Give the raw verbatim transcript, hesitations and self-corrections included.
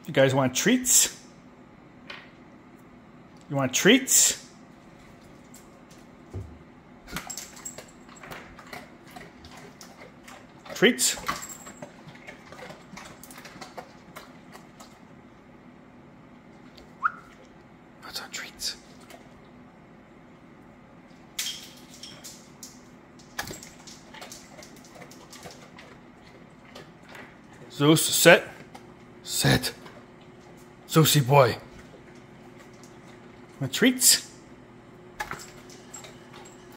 You guys want treats? You want treats? Treats? What's on treats? Zeus, sit. Sit. Zeusy boy. Want treats?